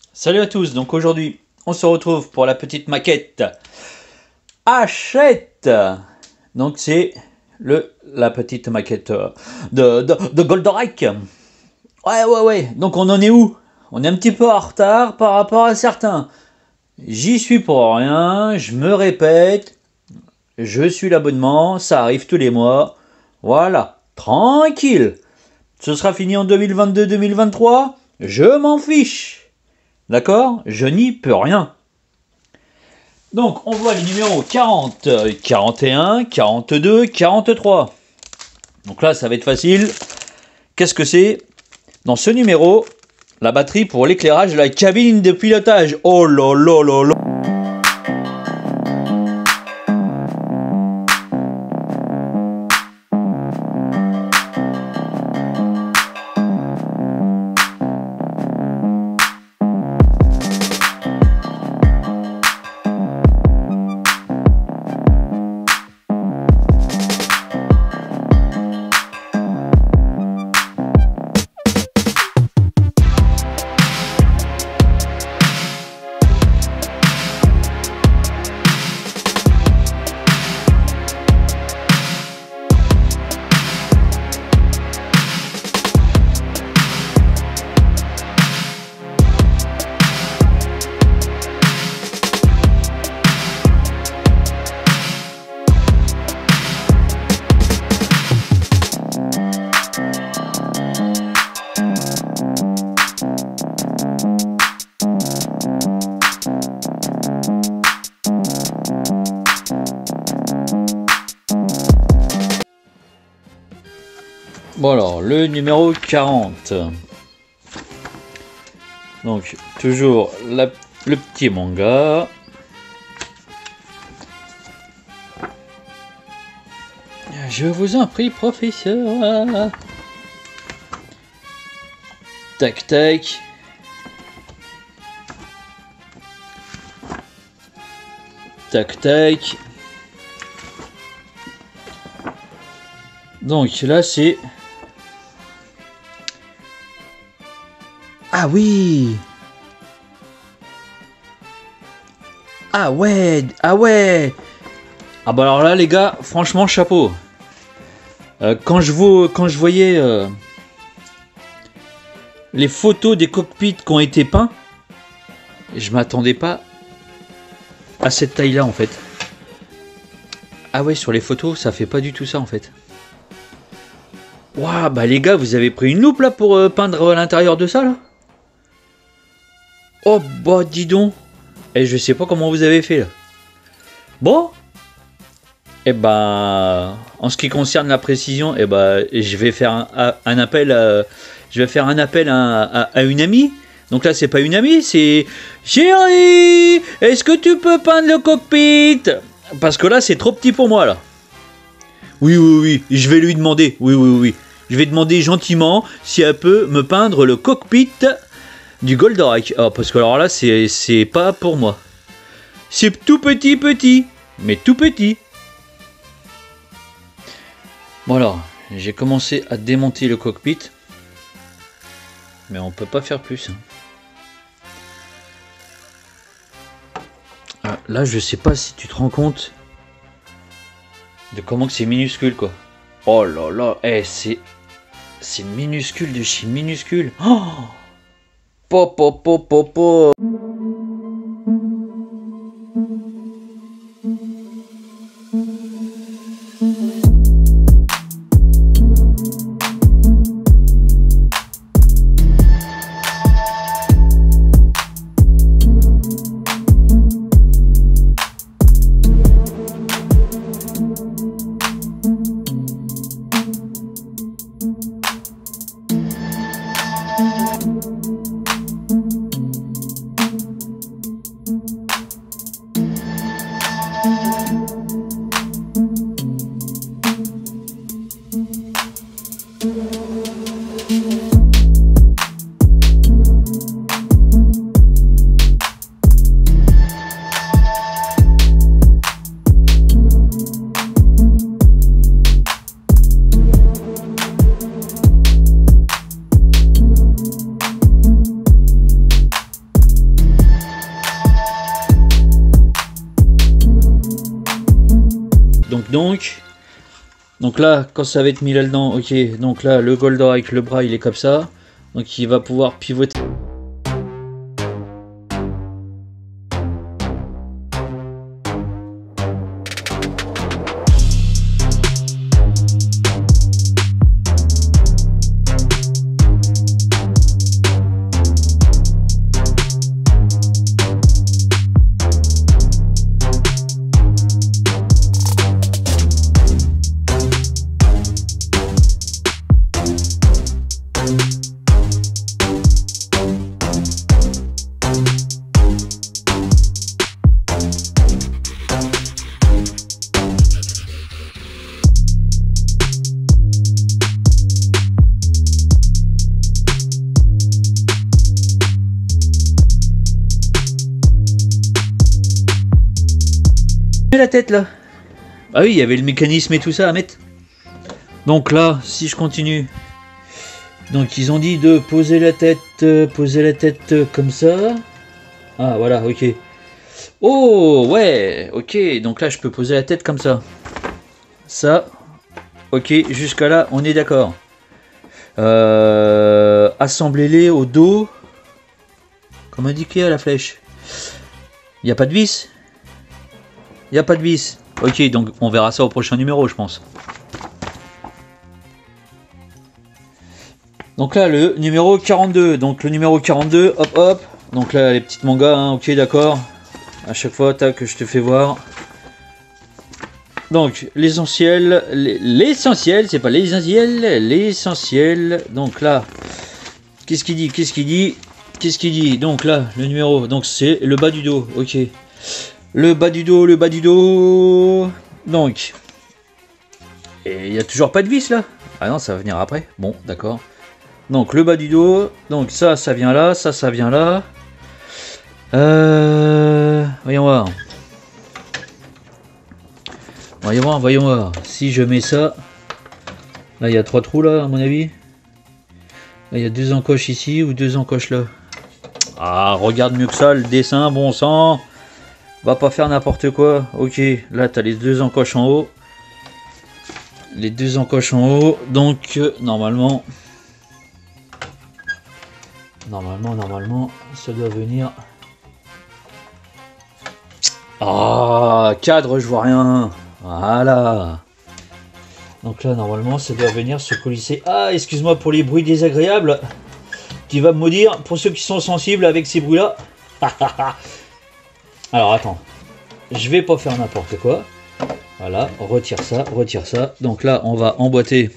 Salut à tous, donc aujourd'hui on se retrouve pour la petite maquette Hachette. Donc c'est la petite maquette de Goldorak. Ouais, donc on en est où? On est un petit peu en retard par rapport à certains. J'y suis pour rien, je me répète, je suis l'abonnement, ça arrive tous les mois. Voilà, tranquille. Ce sera fini en 2022-2023, je m'en fiche. D'accord? Je n'y peux rien. Donc, on voit les numéros 40, 41, 42, 43. Donc là, ça va être facile. Qu'est-ce que c'est? Dans ce numéro, la batterie pour l'éclairage de la cabine de pilotage. Oh là là là là! Bon alors, le numéro 40. Donc, toujours le petit manga. Je vous en prie, professeur. Tac, tac. Tac, tac. Donc là, c'est... Ah oui! Ah ouais! Ah ouais! Ah bah alors là les gars, franchement chapeau. Quand je voyais les photos des cockpits qui ont été peints, je m'attendais pas à cette taille là en fait. Ah ouais, sur les photos ça fait pas du tout ça en fait. Waouh, bah les gars, vous avez pris une loupe là pour peindre l'intérieur de ça là? Oh bah dis donc. Et je sais pas comment vous avez fait là. Bon. Et ben, en ce qui concerne la précision, et ben, je vais faire un appel à une amie. Donc là c'est pas une amie, c'est chérie, est-ce que tu peux peindre le cockpit? Parce que là c'est trop petit pour moi là. Oui, je vais lui demander. Oui. Je vais demander gentiment si elle peut me peindre le cockpit du Goldorak. Oh, parce que alors là, c'est pas pour moi. C'est tout petit, mais tout petit. Bon alors, j'ai commencé à démonter le cockpit. Mais on peut pas faire plus. Là, je sais pas si tu te rends compte de comment que c'est minuscule quoi. Oh là là, c'est minuscule de chez minuscule. Oh, po. Donc là, quand ça va être mis là-dedans, ok, donc là, le Goldorak, le bras, il est comme ça. Donc il va pouvoir pivoter. La tête là. Ah oui, il y avait le mécanisme et tout ça à mettre. Donc là, si je continue. Donc ils ont dit de poser la tête comme ça. Ah voilà, ok. Oh ouais, ok. Donc là, je peux poser la tête comme ça. Ça, ok. Jusqu'à là, on est d'accord. Assemblez-les au dos. Comme indiqué à la flèche. Il n'y a pas de vis. Il n'y a pas de vis. Ok, donc on verra ça au prochain numéro, je pense. Donc là, le numéro 42. Donc le numéro 42, hop hop. Donc là, les petites mangas, hein, ok, d'accord. À chaque fois, tac, je te fais voir. Donc, l'essentiel, c'est pas l'essentiel, l'essentiel. Donc là, qu'est-ce qu'il dit? Donc là, le numéro, donc c'est le bas du dos, ok. Le bas du dos. Donc, et il n'y a toujours pas de vis là. Ah non, ça va venir après. Bon, d'accord. Donc le bas du dos. Donc ça vient là. Ça vient là. Voyons voir. Voyons voir. Si je mets ça. Là, il y a 3 trous là, à mon avis. Là, il y a 2 encoches ici ou 2 encoches là. Ah, regarde mieux que ça, le dessin, bon sang. Va pas faire n'importe quoi. Ok, là tu as les 2 encoches en haut. Les 2 encoches en haut. Donc normalement, ça doit venir. Ah, cadre, je vois rien. Voilà. Donc là normalement, ça doit venir se colisser. Ah, excuse-moi pour les bruits désagréables. Tu vas me maudire pour ceux qui sont sensibles avec ces bruits-là. Alors attends, je vais pas faire n'importe quoi. Voilà, retire ça. Donc là, on va emboîter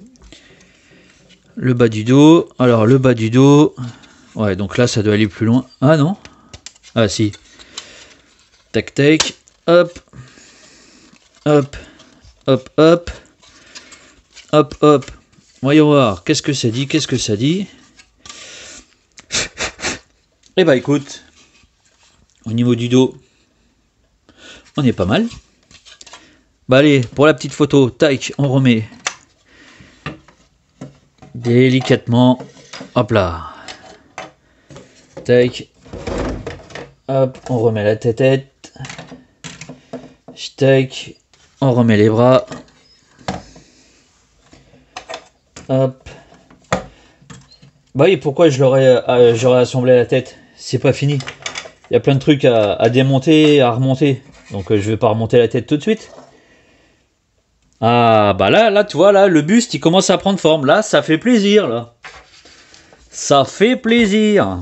le bas du dos. Alors le bas du dos, ouais, donc là, ça doit aller plus loin. Ah non, ah si. Tac tac, hop, hop, hop, hop, hop, hop. Voyons voir, qu'est-ce que ça dit? Eh bah écoute. Au niveau du dos, on est pas mal. Bah allez, pour la petite photo, tac, on remet délicatement. Hop là. Tac. Hop, on remet la tête. Tac. On remet les bras. Hop. Bah oui, pourquoi j'aurais assemblé la tête? C'est pas fini. Il y a plein de trucs à démonter, à remonter. Donc je vais pas remonter la tête tout de suite. Ah bah là tu vois, là le buste il commence à prendre forme. Là ça fait plaisir là. Ça fait plaisir.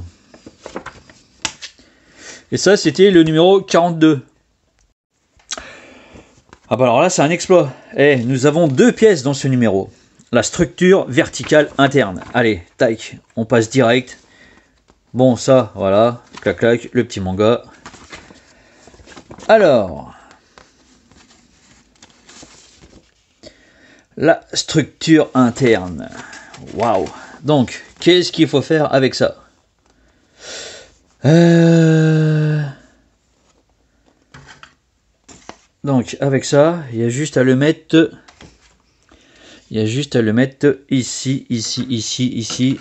Et ça c'était le numéro 42. Ah bah alors là c'est un exploit. Eh, nous avons 2 pièces dans ce numéro. La structure verticale interne. Allez, tac, on passe direct. Bon, ça, voilà, clac clac, le petit manga. Alors, la structure interne. Waouh. Donc, qu'est-ce qu'il faut faire avec ça? Donc, avec ça, il y a juste à le mettre. Ici, ici.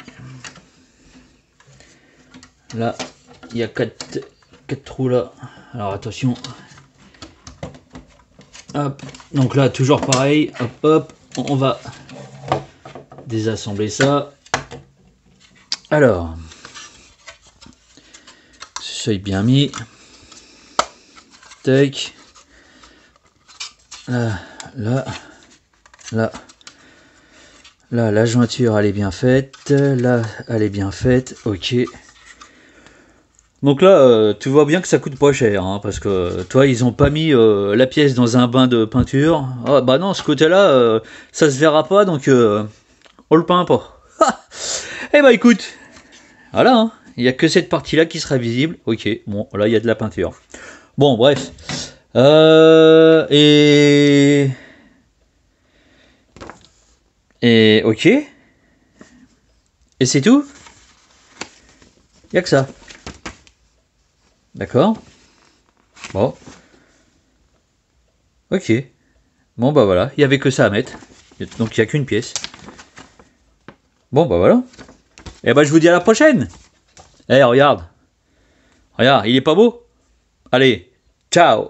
Là, il y a 4 trous là. Alors attention. Hop, Donc là, toujours pareil, hop hop, on va désassembler ça. Alors, seuil bien mis. Tac. Là, là, là. Là, la jointure, elle est bien faite. Là, elle est bien faite. Ok. Donc là, tu vois bien que ça coûte pas cher, hein, parce que toi, ils ont pas mis la pièce dans un bain de peinture. Ah, bah non, ce côté-là, ça se verra pas, donc on le peint pas. Eh bah écoute, voilà, hein, il n'y a que cette partie-là qui sera visible. Ok, bon, là, il y a de la peinture. Bon, bref. Et ok. Et c'est tout? Il n'y a que ça. D'accord. Bon. Ok. Bon bah voilà, il n'y avait que ça à mettre. Donc il n'y a qu'une pièce. Bon bah voilà. Et bah je vous dis à la prochaine. Eh regarde. Regarde, il est pas beau? Allez, ciao.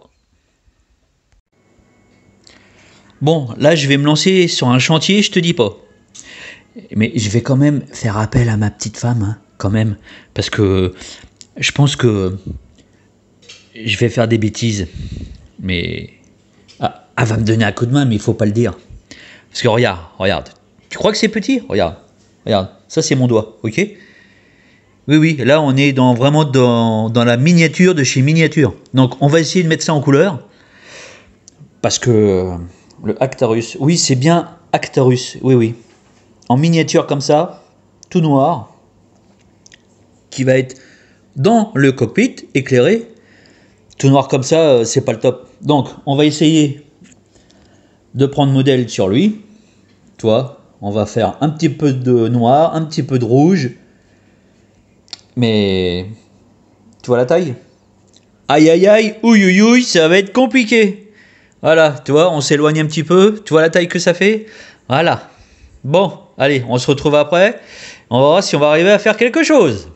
Bon, là je vais me lancer sur un chantier, je te dis pas. Mais je vais quand même faire appel à ma petite femme, hein, quand même. Parce que je pense que je vais faire des bêtises. Mais elle va me donner un coup de main, mais il faut pas le dire. Parce que regarde. Tu crois que c'est petit? Regarde, ça c'est mon doigt, ok? Oui, là on est vraiment dans la miniature de chez Miniature. Donc on va essayer de mettre ça en couleur. Parce que le Actarus, oui c'est bien Actarus, oui. En miniature comme ça, tout noir, qui va être dans le cockpit, éclairé. Tout noir comme ça, c'est pas le top. Donc on va essayer de prendre modèle sur lui. Toi, on va faire un petit peu de noir, un petit peu de rouge. Mais tu vois la taille? Aïe, ouïe, ça va être compliqué. Voilà, tu vois, on s'éloigne un petit peu. Tu vois la taille que ça fait? Voilà. Bon, allez, on se retrouve après. On va voir si on va arriver à faire quelque chose.